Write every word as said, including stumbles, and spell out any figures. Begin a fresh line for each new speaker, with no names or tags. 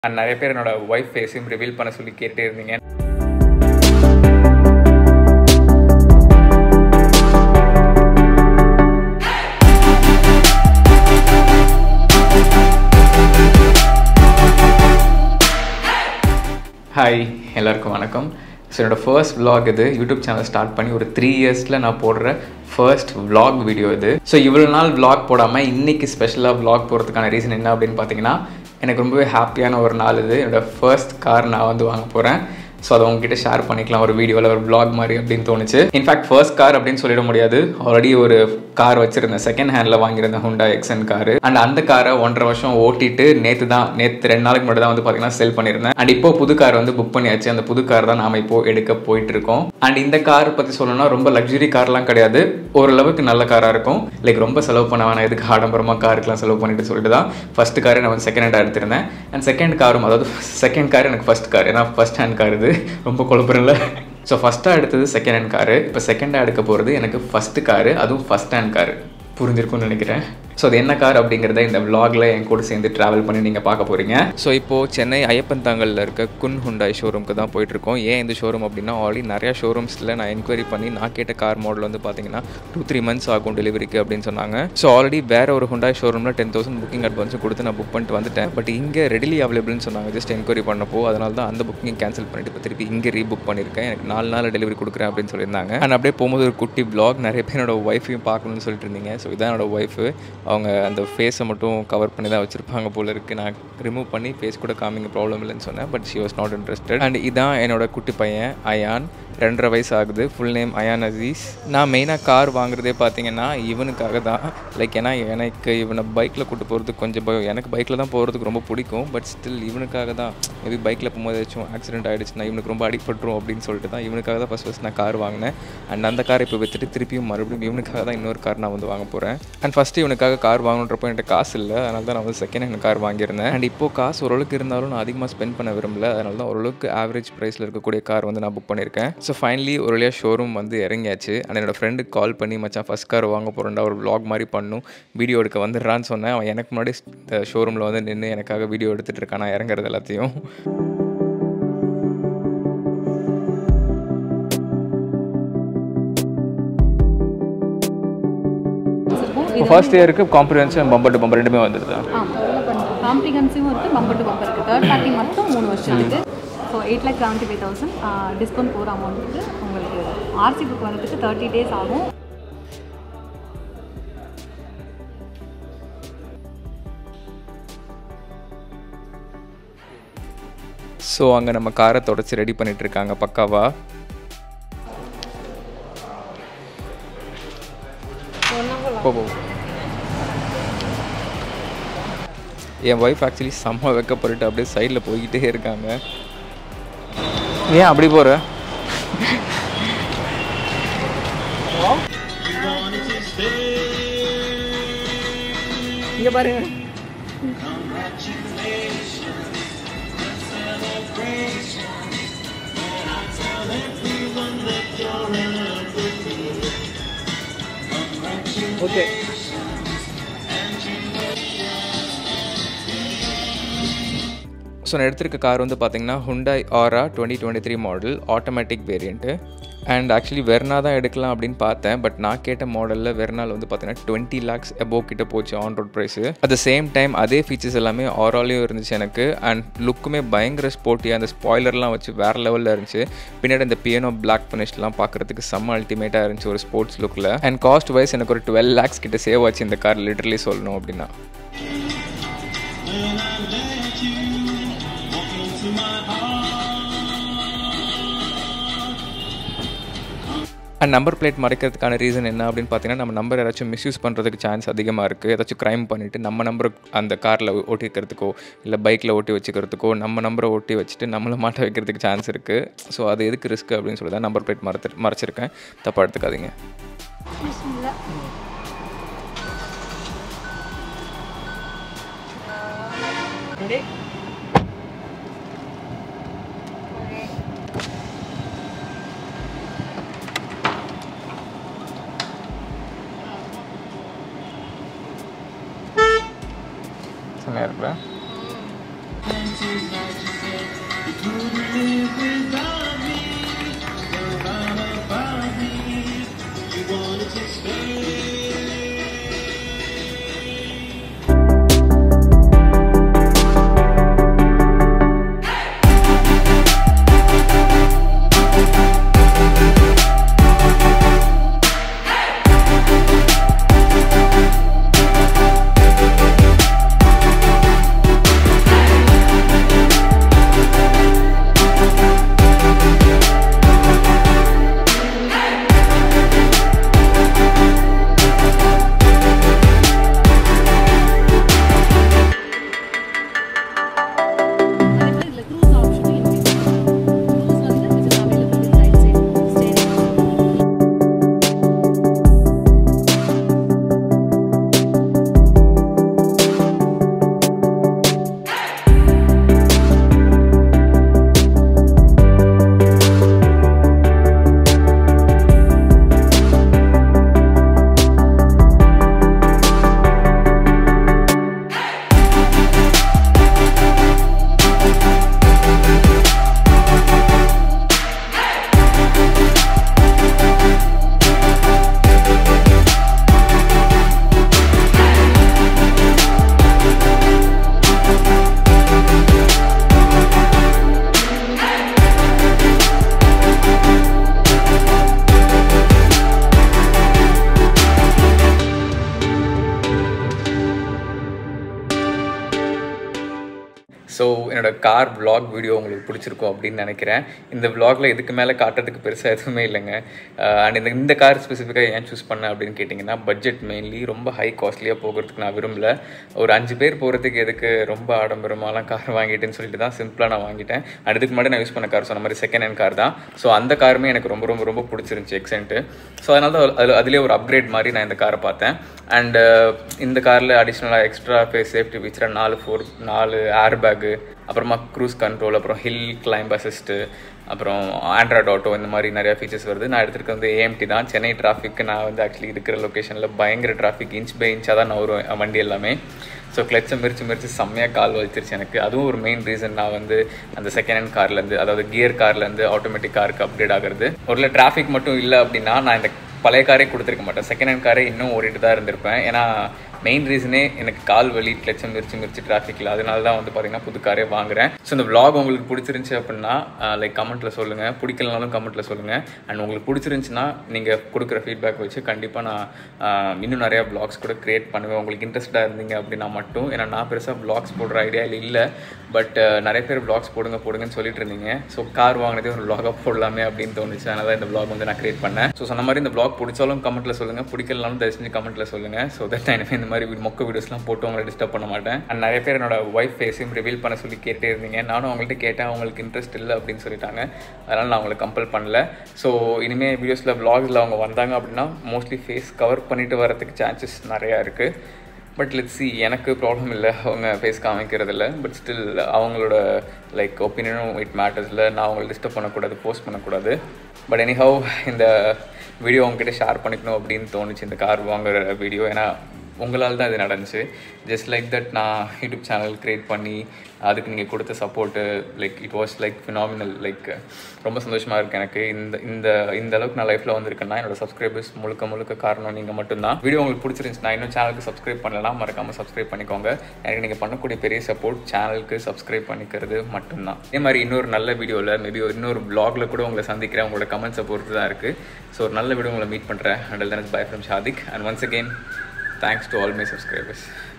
And நிறைய பேர் என்னோட ஒய்ஃப் ஃபேஸையும் ரிவீல் பண்ண சொல்லி கேட்டே இருந்தீங்க. ஹாய், எல்லாருக்கும் வணக்கம். ஸோ என்னோடய ஃபர்ஸ்ட் விலாக் இது. யூடியூப் சேனல் ஸ்டார்ட் பண்ணி ஒரு த்ரீ இயர்ஸில் நான் போடுற ஃபர்ஸ்ட் விலாக் வீடியோ இது. ஸோ இவ்வளோ நாள் விலாக் போடாமல் இன்றைக்கி ஸ்பெஷலாக விலாக் போகிறதுக்கான ரீசன் என்ன அப்படின்னு பார்த்தீங்கன்னா, எனக்கு ரொம்பவே ஹாப்பியான ஒரு நாள் இது. என்னோடய ஃபர்ஸ்ட் கார் நான் வந்து வாங்க போகிறேன். ஸோ அதை உங்ககிட்ட ஷேர் பண்ணிக்கலாம் ஒரு வீடியோவில், ஒரு விலாக் மாதிரி அப்படின்னு தோணுச்சு. இன்ஃபேக்ட் ஃபர்ஸ்ட் கார் அப்படின்னு சொல்லிட முடியாது. ஆல்ரெடி ஒரு கார் வச்சுருந்தேன், செகண்ட் ஹேண்டில் வாங்கியிருந்தேன், ஹுண்டா எக்ஸன் காரு. அண்ட் அந்த காரை ஒன்றரை வருஷம் ஓட்டிட்டு நேற்று தான் நேற்று ரெண்டு நாளைக்கு முன்னாடி தான் வந்து பார்த்தீங்கன்னா செல் பண்ணியிருந்தேன். அண்ட் இப்போ புது கார் வந்து புக் பண்ணியாச்சு. அந்த புது கார் தான் நாம் இப்போ எடுக்க போயிட்டு இருக்கோம். அண்ட் இந்த கார் பற்றி சொல்லணும்னா ரொம்ப லக்ஸுரி கார்லாம் கிடையாது, ஓரளவுக்கு நல்ல காராக இருக்கும். லைக் ரொம்ப செலவு பண்ண வேணாம், எதுக்கு ஆடம்பரமாக காருக்குலாம் செலவு பண்ணிட்டு சொல்லிட்டு தான் ஃபர்ஸ்ட் காரை நான் வந்து செகண்ட் ஹேண்டாக எடுத்திருந்தேன். அண்ட் செகண்ட் காரும், அதாவது செகண்ட் கார் எனக்கு ஃபர்ஸ்ட் கார், ஏன்னா ஃபர்ஸ்ட் ஹேண்ட் கார் இது, ரொம்ப குழப்பறல. ஸோ ஃபஸ்ட்டாக எடுத்தது செகண்ட் ஹேண்ட் காரு, இப்போ செகண்டாக எடுக்க போகிறது எனக்கு ஃபஸ்ட்டு காரு, அதுவும் ஃபஸ்ட் ஹேண்ட் காரு. புரிஞ்சிருக்கும்னு நினைக்கிறேன். ஸோ அது என்ன கார் அப்படிங்கிறத இந்த விலாகில் என் கூட சேர்ந்து ட்ராவல் பண்ணி நீங்கள் பார்க்க போகிறீங்க. ஸோ இப்போது சென்னை ஐயப்பன் தாங்கலில் இருக்க குன் ஹுண்டாய் ஷோரூமுக்கு தான் போயிட்டுருக்கோம். ஏன் இந்த ஷோரூம் அப்படின்னா, ஆல்ரெடி நிறையா ஷோரூம்ஸில் நான் என்கொயரி பண்ணி நான் கேட்ட கார் மாடல் வந்து பார்த்தீங்கன்னா டூ த்ரீ மந்த்ஸ் ஆகும் டெலிவரிக்கு அப்படின்னு சொன்னாங்க. ஸோ ஆல்ரெடி வேறு ஒரு ஹுண்டாய் ஷோரூமில் டென் தௌசண்ட் புக்கிங் அட்வான்ஸும் கொடுத்து நான் புக் பண்ணிட்டு வந்துட்டேன். பட் இங்கே ரெடிலி அவைலபிள்னு சொன்னாங்க ஜஸ்ட் என்கொயரி பண்ணப்போ. அதனால தான் அந்த புக்கிங் கேன்சல் பண்ணிட்டு இப்போ திருப்பி இங்கே ரீபுக் பண்ணியிருக்கேன். எனக்கு நாலு நாள் டெலிவரி கொடுக்குறேன் அப்படின்னு சொல்லியிருந்தாங்க. அண்ட் அப்படியே போகும்போது ஒரு குட்டி விலாக், நிறைய பேர் என்னோட ஒய்ஃபையும் பார்க்கணும்னு சொல்லிட்டு இருந்தீங்க. ஸோ இதான் என்னோட ஒய்ஃபு. அவங்க அந்த ஃபேஸை மட்டும் கவர் பண்ணி தான் வச்சுருப்பாங்க போல இருக்குது. நான் ரிமூவ் பண்ணி ஃபேஸ் கூட காமிங்க ப்ராப்ளம் இல்லைன்னு சொன்னேன். But she was not interested. And இதான் என்னோட குட்டி பையன் அயான், ரெண்டரை வயசு ஆகுது. Full name Ayaan Azeez. நான் மெயினாக கார் வாங்குறதே பார்த்தீங்கன்னா இவனுக்காக தான். லைக் ஏன்னா எனக்கு இவனை பைக்கில் கூட்டு போகிறதுக்கு கொஞ்சம் பயம். எனக்கு பைக்கில் தான் போகிறதுக்கு ரொம்ப பிடிக்கும். பட் ஸ்டில் இவனுக்காக தான். மேபி பைக்கில் போகும்போது ஏதாச்சும் ஆக்சிடென்ட் ஆகிடுச்சுன்னா இவனுக்கு ரொம்ப அடிபட்டுரும் அப்படின்னு சொல்லிட்டு தான் இவனுக்காக தான் ஃபஸ்ட் ஃபஸ்ட் நான் கார் வாங்கினேன். அண்ட் அந்த காரை இப்போ வச்சுட்டு திருப்பியும் மறுபடியும் இவனுக்காக தான் இன்னொரு கார் நான் வந்து வாங்க போகிறேன். அண்ட் ஃபஸ்ட்டு இவனுக்காக கார் வாங்கணுன்றப்போ என்கிட்ட காசு இல்லை, அதனால தான் நான் வந்து செகண்ட் ஹேண்ட் கார் வாங்கியிருந்தேன். அண்ட் இப்போது காசு ஓரளவுக்கு இருந்தாலும் நான் அதிகமாக ஸ்பெண்ட் பண்ண விரும்பல. அதனால தான் ஓரளவுக்கு ஆவரேஜ் ப்ரைஸில் இருக்கக்கூடிய கார் வந்து நான் புக் பண்ணியிருக்கேன். ஸோ ஃபைனலி ஒரு வழியாக ஷோரூம் வந்து இறங்கியாச்சு. அண்ட் என்னோடய ஃப்ரெண்டுக்கு கால் பண்ணி, மச்சான் ஃபஸ்ட் கார் வாங்க போகிறேன்டா, ஒரு விலாக் மாதிரி பண்ணும், வீடியோ எடுக்க வந்துடுறான்னு சொன்னேன். அவன் எனக்கு முன்னாடி இந்த ஷோரூமில் வந்து நின்று எனக்காக வீடியோ எடுத்துகிட்டு இருக்கான் நான் இறங்குறது எல்லாத்தையும். ஃபர்ஸ்ட் இயருக்கு காம்ப்ரிஹென்சிவ் பம்பர் டு பம்பர் ரெண்டுமே வந்துடுது.
காம்ப்ரிஹென்சிவும் இருக்குது, பம்பர் டு பம்பர் இருக்குது. தேர்ட் பார்ட்டி மட்டும் மூணு வருஷம் இருக்குது. So eight lakh seventy five thousand discount போகிற அமௌண்ட்டுக்கு உங்களுக்கு ஆர்சி புக் வரதுக்கு தேர்ட்டி டேஸ் ஆகும்.
ஸோ அங்கே நம்ம காரை தொடச்சி ரெடி பண்ணிகிட்டு இருக்காங்க பக்காவா. போ என் ஒய்ஃப் ஆக்சுவலி செம்ம வைக்கப்பட்டு அப்படியே சைடில் போய்கிட்டே இருக்காங்க. ஏன் அப்படி போகிற?
இங்கே பாருங்க.
ஓகே. ஸோ நான் எடுத்திருக்க கார் வந்து பார்த்தீங்கன்னா Hyundai Aura twenty twenty three model automatic variant. And actually Verna தான் எடுக்கலாம் அப்படின்னு பார்த்தேன். பட் நான் கேட்ட மாடலில் வெர்னால் வந்து பார்த்தீங்கன்னா டுவெண்ட்டி லேக்ஸ் அபோவ் கிட்ட போச்சு on road price. At the same time அதே ஃபீச்சர்ஸ் எல்லாமே ஆராலையும் இருந்துச்சு எனக்கு. அண்ட் லுக்குமே பயங்கர ஸ்போர்ட்டியாக, அந்த ஸ்பாய்லர்லாம் வச்சு வேறு லெவலில் இருந்துச்சு. பின்னாடி இந்த பியானோ பிளாக் ஃபினிஷ்லாம் பார்க்குறதுக்கு செம்ம அல்டிமேட்டாக இருந்துச்சு ஒரு ஸ்போர்ட்ஸ் லுக்கில். அண்ட் காஸ்ட் வைஸ் எனக்கு ஒரு டுவெல் லேக்ஸ் கிட்ட சேவ் ஆச்சு இந்த கார், லிட்டரலி சொல்லணும் அப்படின்னா. அண்ட் நம்பர் பிளேட் மறைக்கிறதுக்கான ரீசன் என்ன அப்படின்னு பார்த்தீங்கன்னா, நம்ம நம்பர் யாராச்சும் மிஸ்யூஸ் பண்ணுறதுக்கு சான்ஸ் அதிகமாக இருக்குது. ஏதாச்சும் க்ரைம் பண்ணிவிட்டு நம்ம நம்பரை அந்த காரில் ஓட்டி வைக்கிறதுக்கோ இல்லை பைக்கில் ஓட்டி வச்சுக்கிறதுக்கோ நம்ம நம்பரை ஓட்டி வச்சுட்டு நம்மளை மாட்ட வைக்கிறதுக்கு சான்ஸ் இருக்குது. ஸோ அது எதுக்கு ரிஸ்க் அப்படின்னு சொல்லி தான் நம்பர் பிளேட் மறைத்து மறைச்சிருக்கேன். தப்பாக எடுத்துக்காதீங்க. செம்மையாக இருக்குல்ல? ஸோ என்னோடய கார் vlog வீடியோ உங்களுக்கு பிடிச்சிருக்கும் அப்படின்னு நினைக்கிறேன். இந்த vlogல இதுக்கு மேலே காட்டுறதுக்கு பெருசாக எதுவுமே இல்லைங்க. அண்ட் இந்த இந்த கார் ஸ்பெசிஃபிக்காக ஏன் சூஸ் பண்ணேன் அப்படின்னு கேட்டிங்கன்னா, பட்ஜெட் மெயின்லி ரொம்ப ஹை காஸ்ட்லியாக போகிறதுக்கு நான் விரும்பல. ஒரு அஞ்சு பேர் போகிறதுக்கு எதுக்கு ரொம்ப ஆடம்பரமாலாம் கார் வாங்கிட்டேன்னு சொல்லிட்டு தான் சிம்பிளாக நான் வாங்கிட்டேன். அண்ட் இதுக்கு முன்னாடி நான் யூஸ் பண்ண கார் சொன்ன மாதிரி செகண்ட் ஹேண்ட் கார் தான். ஸோ அந்த காருமே எனக்கு ரொம்ப ரொம்ப ரொம்ப பிடிச்சிருந்துச்சி எக்ஸென்ட்டு. ஸோ அதனால தான் அது அதுலேயே ஒரு அப்கிரேட் மாதிரி நான் இந்த காரை பார்த்தேன். அண்டு இந்த காரில் அடிஷ்னலாக எக்ஸ்ட்ரா ஃபேஸ் சேஃப்டி ஃபீச்சராக நாலு ஃபோர் நாலு ஏர் பேக்கு, அப்புறமா க்ரூஸ் கண்ட்ரோல், அப்புறம் ஹில் கிளைம்ப் அசிஸ்ட்டு, அப்புறம் ஆண்ட்ராய்டு ஆட்டோ, இந்த மாதிரி நிறையா ஃபீச்சர்ஸ் வருது. நான் எடுத்துகிட்டு வந்து ஏஎம்டி தான். சென்னை டிராஃபிக்கு நான் வந்து ஆக்சுவலி இருக்கிற லொக்கேஷனில் பயங்கர டிராஃபிக், இன்ச் பை இன்ச்சாக தான் நான் வருவேன் வண்டி எல்லாமே. ஸோ கிளச்சை மிரிச்சு மிரிச்சு செம்மையாக கால் வலிச்சிருச்சு எனக்கு. அதுவும் ஒரு மெயின் ரீசன் நான் வந்து அந்த செகண்ட் ஹேண்ட் கார்லேருந்து, அதாவது கியர் கார்லேருந்து ஆட்டோமேட்டிக் காருக்கு அப்கிரேட் ஆகிறது. ஒரு டிராஃபிக் மட்டும் இல்லை அப்படின்னா நான் இந்த பழைய காரே கொடுத்துருக்க மாட்டேன். செகண்ட் ஹேண்ட் காரே இன்னும் ஓடிட்டு தான் இருந்திருப்பேன். ஏன்னா மெயின் ரீசனே எனக்கு கால் வலி, கிளச்சம் மிரிச்சு மிரிச்சு டிராஃபிக்கில், அதனால தான் வந்து பார்த்தீங்கன்னா புது காரே வாங்குறேன். ஸோ இந்த vlog உங்களுக்கு பிடிச்சிருந்துச்சி அப்படின்னா லைக் கமெண்ட்டில் சொல்லுங்கள், பிடிக்கலனாலும் கமெண்ட்டில் சொல்லுங்கள். அண்ட் உங்களுக்கு பிடிச்சிருந்துச்சின்னா நீங்கள் கொடுக்குற ஃபீட்பேக் வச்சு கண்டிப்பாக நான் இன்னும் நிறையா vlogs கூட க்ரியேட் பண்ணுவேன். உங்களுக்கு இன்ட்ரெஸ்ட்டாக இருந்தீங்க அப்படின்னா மட்டும். ஏன்னா நான் பெருசாக vlogs போடுற ஐடியாவில் இல்லை, பட் நிறைய பேர் vlogs போடுங்க போடுங்கன்னு சொல்லிட்டு இருந்தீங்க. ஸோ கார் வாங்கினதே ஒரு vlog போடலாமே அப்படின்னு தோணுச்சு. அதனால தான் இந்த vlog வந்து நான் க்ரியேட் பண்ணேன். ஸோ சொன்ன மாதிரி இந்த vlog பிடிச்சாலும் கமெண்ட்டில் சொல்லுங்கள், பிடிக்கலனாலும் தயவு செஞ்சு கமெண்ட்டில் சொல்லுங்கள். ஸோ தட் நான் இந்த மாதிரி மொக்க வீடியோஸ்லாம் போட்டு உங்களை டிஸ்டர்ப் பண்ண மாட்டேன். அண்ட் நிறைய பேர் என்னோட ஒய்ஃப் ஃபேஸையும் ரிவீல் பண்ண சொல்லி கேட்டே இருந்தீங்க. நானும் அவங்கள்ட்ட கேட்டேன், அவங்களுக்கு இன்ட்ரெஸ்ட் இல்லை அப்படின்னு சொல்லிட்டாங்க. அதனால் நான் அவங்களை கம்பல் பண்ணல. ஸோ இனிமேல் வீடியோஸில் vlogsல அவங்க வந்தாங்க அப்படின்னா மோஸ்ட்லி ஃபேஸ் கவர் பண்ணிட்டு வரதுக்கு சான்சஸ் நிறையா இருக்குது. பட் லெட்ஸ் சி, எனக்கு ப்ராப்ளம் இல்லை அவங்க ஃபேஸ் காமிக்கிறதில்ல. பட் ஸ்டில் அவங்களோட லைக் ஒப்பீனியனும் இட் மேட்டர்ஸில். நான் அவங்களை டிஸ்டர்ப் பண்ணக்கூடாது, போஸ்ட் பண்ணக்கூடாது. பட் எனிஹவ் இந்த வீடியோ உங்ககிட்ட ஷேர் பண்ணிக்கணும் அப்படின்னு தோணுச்சு, இந்த கார் வாங்குற வீடியோ. ஏன்னா உங்களால் தான் இது நடந்துச்சு. ஜஸ்ட் லைக் தட் நான் யூடியூப் சேனல் க்ரியேட் பண்ணி அதுக்கு நீங்கள் கொடுத்த support like it was like phenomenal. Like ரொம்ப சந்தோஷமாக இருக்குது எனக்கு. இந்த இந்த இந்த அளவுக்கு நான் லைஃப்பில் வந்திருக்கேன்னா என்னோட சப்ஸ்கிரைபர்ஸ் முழுக்க முழுக்க காரணம் நீங்கள் மட்டும்தான். வீடியோ உங்களுக்கு பிடிச்சிருந்துச்சு, நான் இன்னும் சேனலுக்கு சப்ஸ்கிரைப் பண்ணலாம், மறக்காமல் சப்ஸ்கிரைப் பண்ணிக்கோங்க. எனக்கு நீங்கள் பண்ணக்கூடிய பெரிய சப்போர்ட் சேனலுக்கு சப்ஸ்கிரைப் பண்ணிக்கிறது மட்டும்தான். இதே மாதிரி இன்னொரு நல்ல வீடியோவில் மேபி இன்னொரு vlogல கூட உங்களை சந்திக்கிறேன். உங்களோட கமெண்ட்ஸை பொறுத்து தான் இருக்குது. ஸோ ஒரு நல்ல வீடியோ உங்களை மீட் பண்ணுறேன். Until then it's bye from Sadiq. And once again thanks to all my subscribers.